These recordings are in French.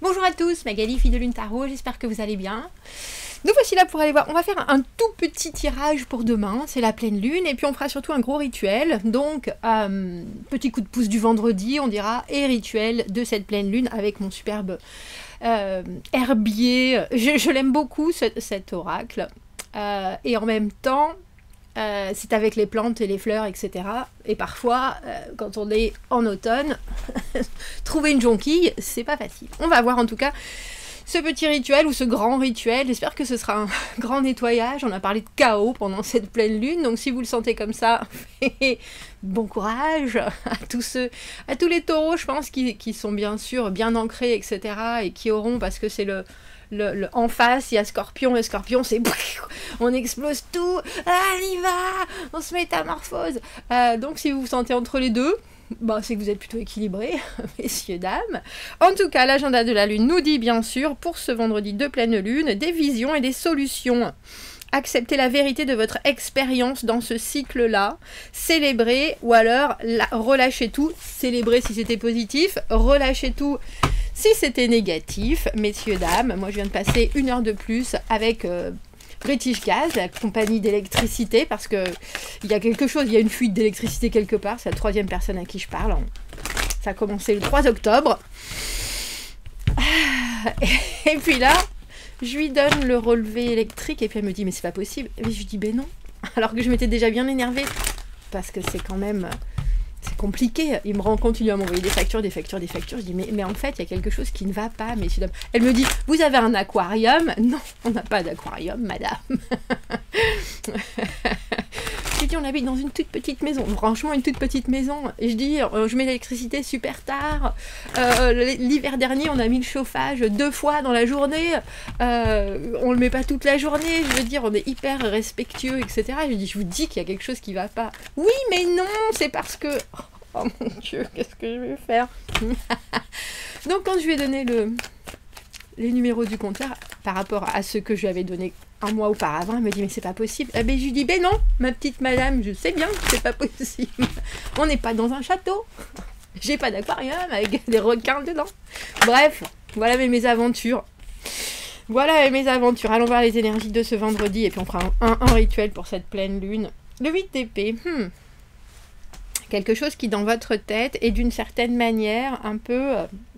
Bonjour à tous, Magali, fille de Lune Tarot, j'espère que vous allez bien. Nous voici là pour aller voir, on va faire un tout petit tirage pour demain, c'est la pleine lune, et puis on fera surtout un gros rituel, donc petit coup de pouce du vendredi, on dira, et rituel de cette pleine lune avec mon superbe herbier. Je l'aime beaucoup cet oracle, et en même temps, c'est avec les plantes et les fleurs, etc. Et parfois, quand on est en automne, trouver une jonquille, c'est pas facile. On va voir en tout cas ce petit rituel ou ce grand rituel. J'espère que ce sera un grand nettoyage. On a parlé de chaos pendant cette pleine lune, donc si vous le sentez comme ça, bon courage à tous les taureaux, je pense, qui sont bien sûr bien ancrés, etc. et qui auront, parce que c'est en face, il y a Scorpion, et Scorpion, c'est on explose tout, on y va, on se métamorphose. Donc si vous vous sentez entre les deux, bah, c'est que vous êtes plutôt équilibrés, messieurs, dames. En tout cas, l'agenda de la lune nous dit bien sûr, pour ce vendredi de pleine lune, des visions et des solutions. Acceptez la vérité de votre expérience dans ce cycle-là, célébrez ou alors relâchez tout, célébrez si c'était positif, relâchez tout si c'était négatif. Messieurs, dames, moi je viens de passer 1 heure de plus avec British Gas, la compagnie d'électricité, parce que il y a quelque chose, il y a une fuite d'électricité quelque part, c'est la 3e personne à qui je parle. Ça a commencé le 3 octobre. Et puis là, je lui donne le relevé électrique et puis elle me dit mais c'est pas possible. Et je lui dis ben non, alors que je m'étais déjà bien énervée, parce que c'est quand même... c'est compliqué, il me rend compte, il va m'envoyer des factures. Je dis, mais en fait, il y a quelque chose qui ne va pas, messieurs, dames. Elle me dit, vous avez un aquarium? Non, on n'a pas d'aquarium, madame. Je lui dis, on habite dans une toute petite maison, franchement, une toute petite maison. Et je dis, je mets l'électricité super tard. L'hiver dernier, on a mis le chauffage 2 fois dans la journée. On le met pas toute la journée. Je veux dire, on est hyper respectueux, etc. Je lui dis, je vous dis qu'il y a quelque chose qui va pas. Oui, mais non, c'est parce que... Oh mon Dieu, qu'est-ce que je vais faire? Donc quand je lui ai donné les numéros du compteur par rapport à ceux que je lui avais donné un mois auparavant, elle me dit mais c'est pas possible. Eh ben, je lui dis ben non, ma petite madame, je sais bien que c'est pas possible. On n'est pas dans un château. J'ai pas d'aquarium avec des requins dedans. Bref, voilà mes aventures. Voilà mes aventures. Allons voir les énergies de ce vendredi et puis on fera un rituel pour cette pleine lune. Le 8 d'épée. Quelque chose qui dans votre tête est d'une certaine manière un peu...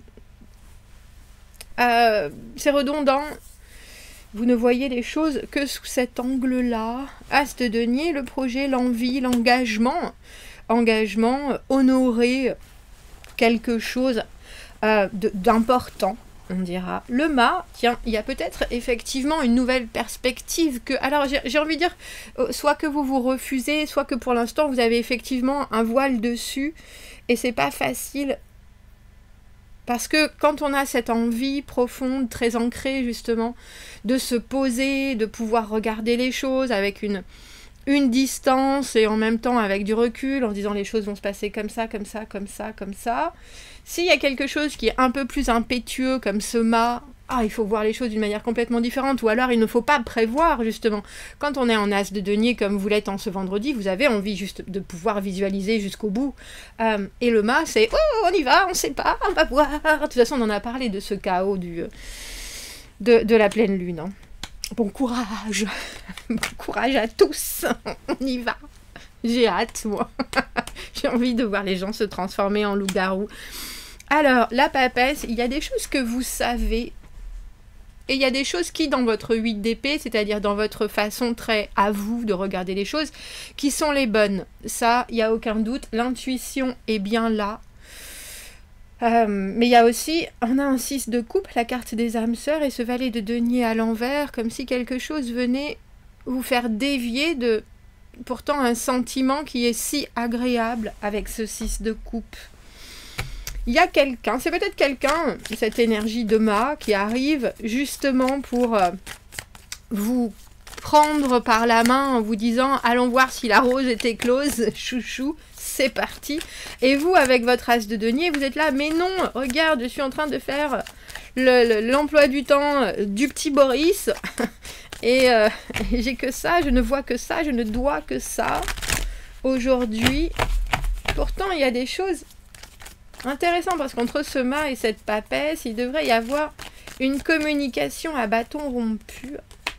c'est redondant. Vous ne voyez les choses que sous cet angle-là. As de denier, le projet, l'envie, l'engagement. Engagement, honorer quelque chose d'important, on dira. Le mât, tiens, il y a peut-être effectivement une nouvelle perspective que... Alors, j'ai envie de dire, soit que vous vous refusez, soit que pour l'instant, vous avez effectivement un voile dessus, et c'est pas facile... Parce que quand on a cette envie profonde, très ancrée justement, de se poser, de pouvoir regarder les choses avec une distance et en même temps avec du recul, en disant les choses vont se passer comme ça, comme ça, comme ça, comme ça. S'il y a quelque chose qui est un peu plus impétueux comme ce mât, il faut voir les choses d'une manière complètement différente, ou alors il ne faut pas prévoir justement. Quand on est en as de denier comme vous l'êtes en ce vendredi, vous avez envie juste de pouvoir visualiser jusqu'au bout. Et le mât, c'est on y va, on sait pas, on va voir. De toute façon, on en a parlé de ce chaos de la pleine lune. Hein. Bon courage, bon courage à tous, on y va. J'ai hâte, moi. J'ai envie de voir les gens se transformer en loup-garou. Alors, la papesse, il y a des choses que vous savez. Et il y a des choses qui, dans votre 8 d'épée, c'est-à-dire dans votre façon très à vous de regarder les choses, qui sont les bonnes. Ça, il n'y a aucun doute. L'intuition est bien là. Mais il y a aussi, on a un 6 de coupe, la carte des âmes sœurs, et ce valet de denier à l'envers, comme si quelque chose venait vous faire dévier de pourtant un sentiment qui est si agréable avec ce 6 de coupe. Il y a quelqu'un, c'est peut-être quelqu'un, cette énergie de mât qui arrive justement pour vous prendre par la main en vous disant « Allons voir si la rose est éclose, chouchou, c'est parti ». Et vous, avec votre as de denier, vous êtes là « Mais non, regarde, je suis en train de faire l'emploi du temps du petit Boris et j'ai que ça, je ne vois que ça, je ne dois que ça aujourd'hui. » Pourtant, il y a des choses Intéressant, parce qu'entre ce mât et cette papesse, il devrait y avoir une communication à bâton rompu.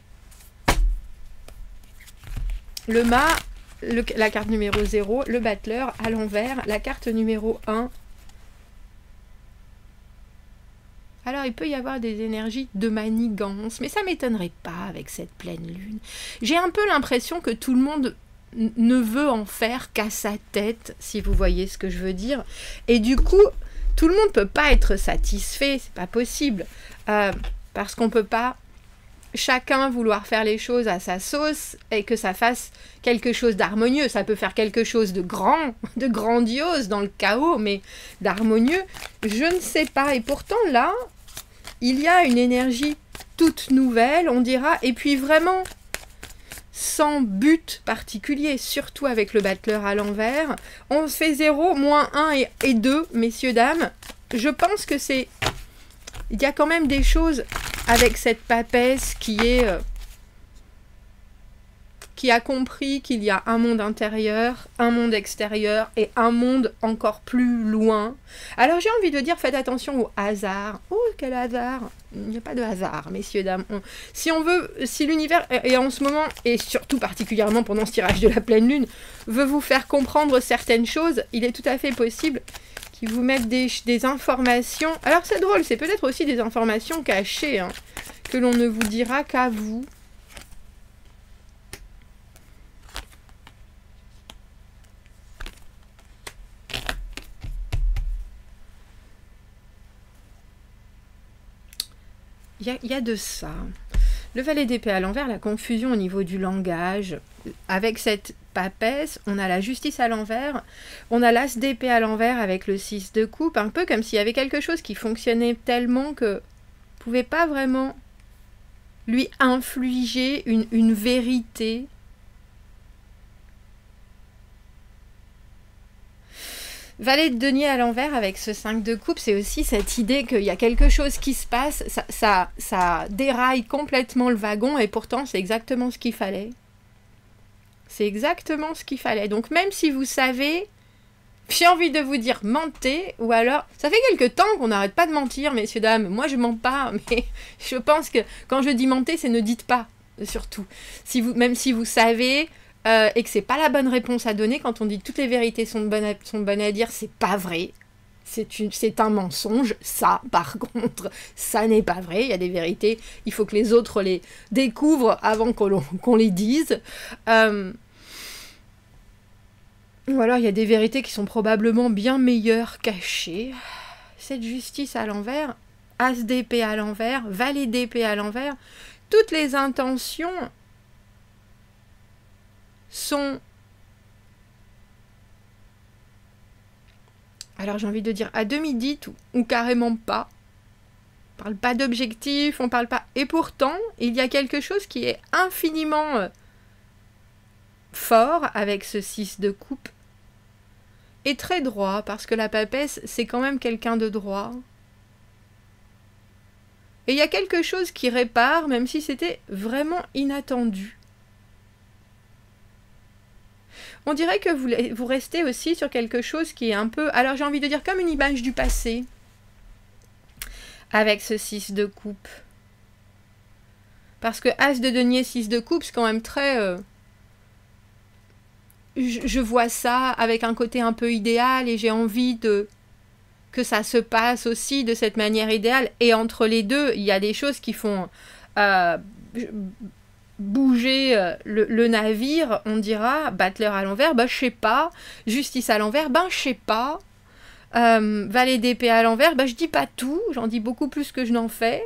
Le mât, la carte numéro 0, le battleur à l'envers, la carte numéro 1. Alors, il peut y avoir des énergies de manigance, mais ça ne m'étonnerait pas avec cette pleine lune. J'ai un peu l'impression que tout le monde ne veut en faire qu'à sa tête, si vous voyez ce que je veux dire. Et du coup, tout le monde ne peut pas être satisfait, c'est pas possible. Parce qu'on ne peut pas chacun vouloir faire les choses à sa sauce et que ça fasse quelque chose d'harmonieux. Ça peut faire quelque chose de grand, de grandiose dans le chaos, mais d'harmonieux, je ne sais pas. Et pourtant, là, il y a une énergie toute nouvelle, on dira, et puis vraiment sans but particulier, surtout avec le battleur à l'envers. On fait 0, moins 1 et 2, messieurs, dames. Je pense que c'est... Il y a quand même des choses avec cette papesse qui a compris qu'il y a un monde intérieur, un monde extérieur et un monde encore plus loin. Alors j'ai envie de dire, faites attention au hasard. Oh, quel hasard! Il n'y a pas de hasard, messieurs, dames. Si l'univers, et en ce moment, et surtout particulièrement pendant ce tirage de la pleine lune, veut vous faire comprendre certaines choses, il est tout à fait possible qu'ils vous mettent des informations. Alors c'est drôle, c'est peut-être aussi des informations cachées, hein, que l'on ne vous dira qu'à vous. Il y a de ça. Le valet d'épée à l'envers, la confusion au niveau du langage. Avec cette papesse, on a la justice à l'envers, on a l'as d'épée à l'envers avec le 6 de coupe, un peu comme s'il y avait quelque chose qui fonctionnait tellement que vous ne pouvez pas vraiment lui infliger une vérité. Valet de denier à l'envers avec ce 5 de coupe, c'est aussi cette idée qu'il y a quelque chose qui se passe, ça déraille complètement le wagon et pourtant c'est exactement ce qu'il fallait. C'est exactement ce qu'il fallait. Donc même si vous savez, j'ai envie de vous dire mentez, ou alors, ça fait quelque temps qu'on n'arrête pas de mentir, messieurs, dames. Moi je mens pas, mais je pense que quand je dis mentez, c'est ne dites pas, surtout. Même si vous savez... et que c'est pas la bonne réponse à donner, quand on dit que toutes les vérités sont bonnes à dire, c'est pas vrai. C'est un mensonge. Ça, par contre, ça n'est pas vrai. Il y a des vérités, il faut que les autres les découvrent avant qu'on les dise. Ou alors, il y a des vérités qui sont probablement bien meilleures cachées. Cette justice à l'envers, as d'épée à l'envers, valet d'épée à l'envers, toutes les intentions sont, alors j'ai envie de dire à demi-dites ou carrément pas. On parle pas d'objectif, on parle pas... Et pourtant, il y a quelque chose qui est infiniment fort avec ce 6 de coupe. Et très droit, parce que la papesse, c'est quand même quelqu'un de droit. Et il y a quelque chose qui répare, même si c'était vraiment inattendu. On dirait que vous restez aussi sur quelque chose qui est un peu... Alors j'ai envie de dire comme une image du passé. Avec ce 6 de coupe. Parce que as de denier, 6 de coupe, c'est quand même très... Je vois ça avec un côté un peu idéal et j'ai envie que ça se passe aussi de cette manière idéale. Et entre les deux, il y a des choses qui font... bouger le navire, on dira, battleur à l'envers, bah je sais pas, justice à l'envers, ben je sais pas, valet d'épée à l'envers, bah je dis pas tout, j'en dis beaucoup plus que je n'en fais.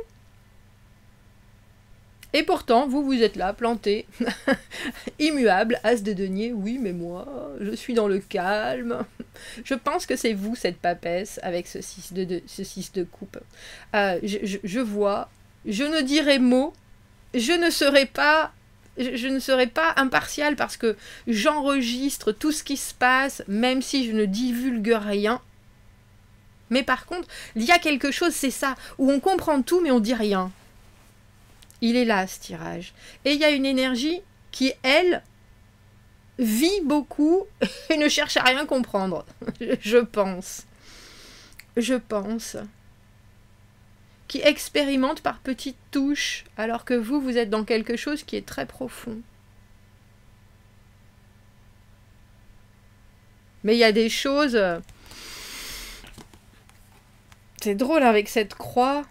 Et pourtant, vous êtes là, planté, immuable, as de denier, oui, mais moi, je suis dans le calme. Je pense que c'est vous, cette papesse, avec ce 6 de coupe. Je vois, je ne dirai mot, je ne serai pas impartiale parce que j'enregistre tout ce qui se passe, même si je ne divulgue rien. Mais par contre, il y a quelque chose, c'est ça, où on comprend tout, mais on dit rien. Il est là, ce tirage. Et il y a une énergie qui, elle, vit beaucoup et ne cherche à rien comprendre, je pense. je pense, qui expérimente par petites touches, alors que vous êtes dans quelque chose qui est très profond. Mais il y a des choses... C'est drôle avec cette croix.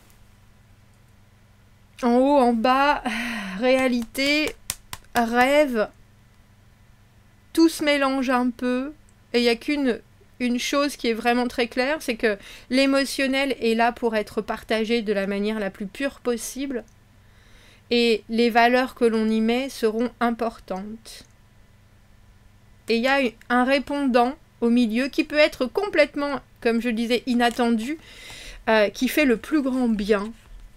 En haut, en bas, réalité, rêve. Tout se mélange un peu. Et il n'y a qu'une chose qui est vraiment très claire, c'est que l'émotionnel est là pour être partagé de la manière la plus pure possible. Et les valeurs que l'on y met seront importantes. Et il y a un répondant au milieu qui peut être complètement, comme je disais, inattendu, qui fait le plus grand bien.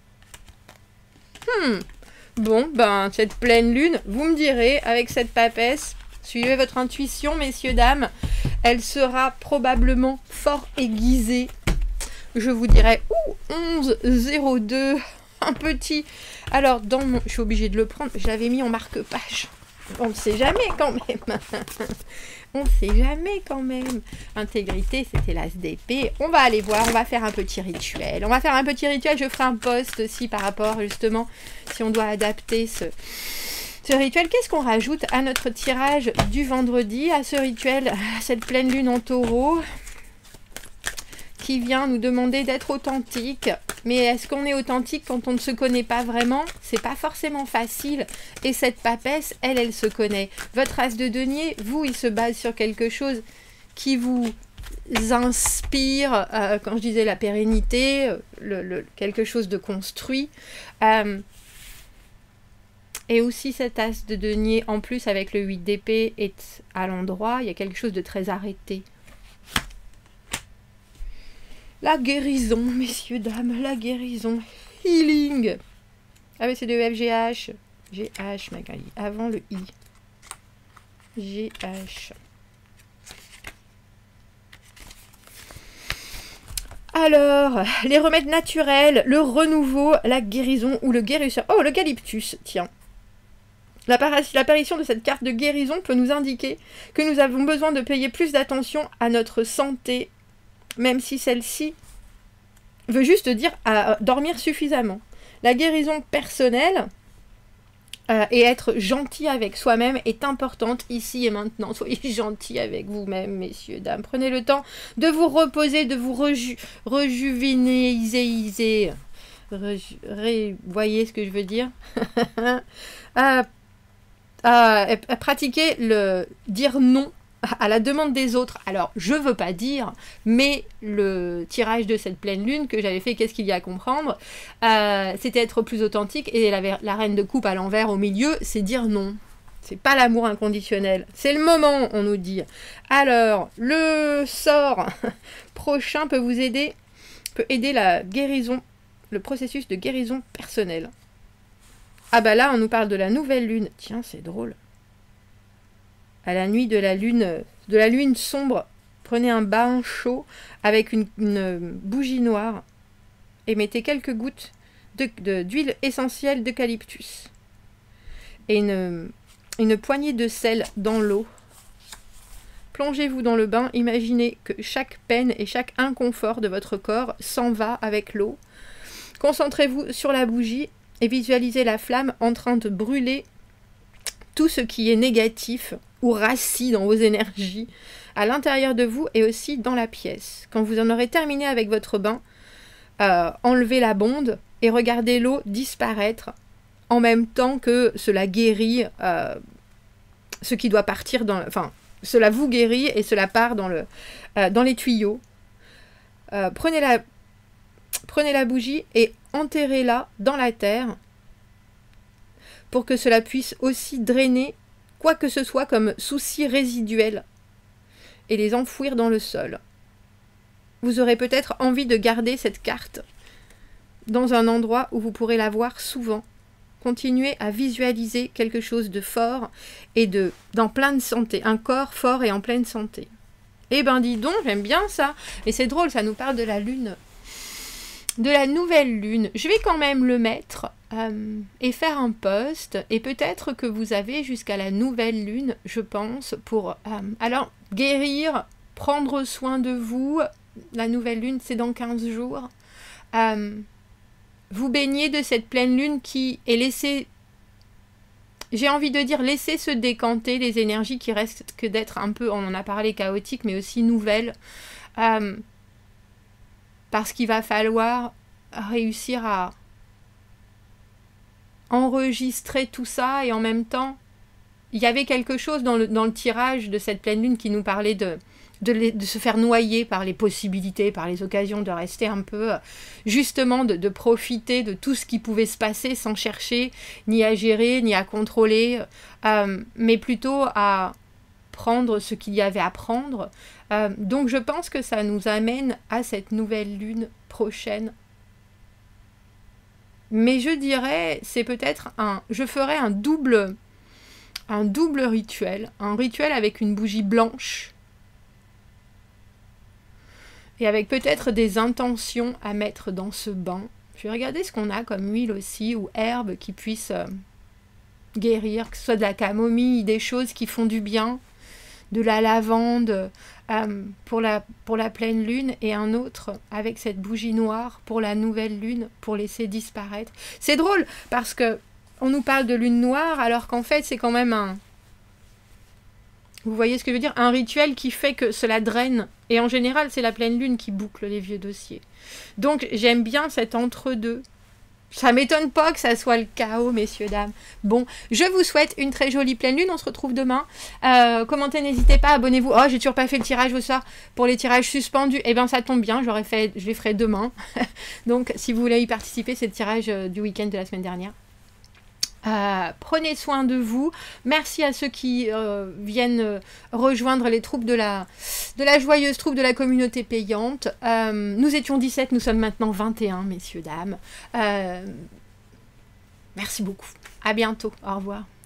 Bon, ben, cette pleine lune, vous me direz, avec cette papesse, suivez votre intuition, messieurs, dames, elle sera probablement fort aiguisée. Je vous dirais, 11,02, un petit... Alors, dans mon... Je suis obligée de le prendre, je l'avais mis en marque-page. On ne sait jamais quand même. On ne sait jamais quand même. Intégrité, c'était l'as d'épée. On va aller voir, on va faire un petit rituel. On va faire un petit rituel, je ferai un post aussi par rapport justement, si on doit adapter ce rituel. Qu'est-ce qu'on rajoute à notre tirage du vendredi, à ce rituel, à cette pleine lune en taureau qui vient nous demander d'être authentique. Mais est-ce qu'on est authentique quand on ne se connaît pas vraiment? C'est pas forcément facile. Et cette papesse, elle se connaît. Votre as de denier, vous, il se base sur quelque chose qui vous inspire, quand je disais la pérennité, quelque chose de construit. Et aussi cet as de denier, en plus avec le 8 d'épée, est à l'endroit. Il y a quelque chose de très arrêté. La guérison, messieurs, dames, la guérison. Healing. Ah mais c'est de FGH. GH, Magali. Avant le I. GH. Alors, les remèdes naturels, le renouveau, la guérison ou le guérisseur. Oh, l'eucalyptus, tiens. L'apparition de cette carte de guérison peut nous indiquer que nous avons besoin de payer plus d'attention à notre santé, même si celle-ci veut juste dire à dormir suffisamment. La guérison personnelle et être gentil avec soi-même est importante ici et maintenant. Soyez gentils avec vous-même, messieurs, dames. Prenez le temps de vous reposer, de vous rejuvénéiser. Voyez ce que je veux dire? Pratiquer le dire non à la demande des autres. Alors, je veux pas dire, mais le tirage de cette pleine lune que j'avais fait, qu'est-ce qu'il y a à comprendre, c'était être plus authentique, et la reine de coupe à l'envers au milieu, c'est dire non. C'est pas l'amour inconditionnel. C'est le moment, on nous dit. Alors, le sort prochain peut vous aider, peut aider la guérison, le processus de guérison personnelle. Ah bah là, on nous parle de la nouvelle lune. Tiens, c'est drôle. À la nuit de la lune sombre, prenez un bain chaud avec une bougie noire et mettez quelques gouttes d'huile essentielle d'eucalyptus et une poignée de sel dans l'eau. Plongez-vous dans le bain, imaginez que chaque peine et chaque inconfort de votre corps s'en va avec l'eau. Concentrez-vous sur la bougie et visualisez la flamme en train de brûler tout ce qui est négatif ou rassis dans vos énergies à l'intérieur de vous et aussi dans la pièce. Quand vous en aurez terminé avec votre bain, enlevez la bonde et regardez l'eau disparaître en même temps que cela guérit ce qui doit partir dans... Enfin, cela vous guérit et cela part dans les tuyaux. Prenez la bougie et enterrez-la dans la terre pour que cela puisse aussi drainer quoi que ce soit comme soucis résiduels et les enfouir dans le sol. Vous aurez peut-être envie de garder cette carte dans un endroit où vous pourrez la voir souvent. Continuez à visualiser quelque chose de fort et dans pleine santé, un corps fort et en pleine santé. Eh ben dis donc, j'aime bien ça. Et c'est drôle, ça nous parle de la lune, de la nouvelle lune. Je vais quand même le mettre et faire un post, et peut-être que vous avez jusqu'à la nouvelle lune, je pense, pour alors guérir, prendre soin de vous, la nouvelle lune, c'est dans 15 jours. Vous baignez de cette pleine lune qui est laissée, j'ai envie de dire, laissez se décanter les énergies qui restent que d'être un peu, on en a parlé, chaotiques, mais aussi nouvelles. Parce qu'il va falloir réussir à enregistrer tout ça et en même temps, il y avait quelque chose dans le tirage de cette pleine lune qui nous parlait de se faire noyer par les possibilités, par les occasions, de rester un peu, justement, de profiter de tout ce qui pouvait se passer sans chercher ni à gérer, ni à contrôler, mais plutôt à prendre ce qu'il y avait à prendre. Donc je pense que ça nous amène à cette nouvelle lune prochaine. Mais je dirais, c'est peut-être je ferais un double rituel, un rituel avec une bougie blanche, et avec peut-être des intentions à mettre dans ce bain. Je vais regarder ce qu'on a comme huile aussi, ou herbe qui puisse guérir, que ce soit de la camomille, des choses qui font du bien, de la lavande pour la pleine lune, et un autre avec cette bougie noire pour la nouvelle lune, pour laisser disparaître. C'est drôle, parce que on nous parle de lune noire, alors qu'en fait c'est quand même vous voyez ce que je veux dire, un rituel qui fait que cela draine. Et en général, c'est la pleine lune qui boucle les vieux dossiers. Donc, j'aime bien cet entre-deux. Ça m'étonne pas que ça soit le chaos, messieurs, dames. Bon, je vous souhaite une très jolie pleine lune. On se retrouve demain. Commentez, n'hésitez pas, abonnez-vous. Oh, j'ai toujours pas fait le tirage au soir pour les tirages suspendus. Eh bien, ça tombe bien, je les ferai demain. Donc, si vous voulez y participer, c'est le tirage du week-end de la semaine dernière. Prenez soin de vous. Merci à ceux qui viennent rejoindre les troupes de la joyeuse troupe de la communauté payante. Nous étions 17, nous sommes maintenant 21, messieurs, dames. Merci beaucoup. À bientôt. Au revoir.